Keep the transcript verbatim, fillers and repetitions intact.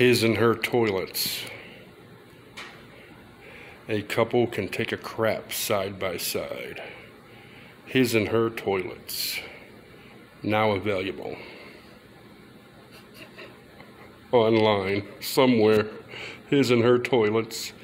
His and her toilets. A couple can take a crap side by side. His and her toilets. Now available. Online, somewhere. His and her toilets.